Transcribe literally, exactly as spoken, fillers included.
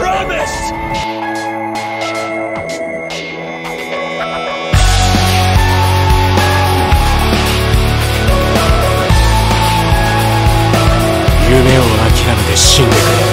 promise! 夢を諦めて死んでくれ。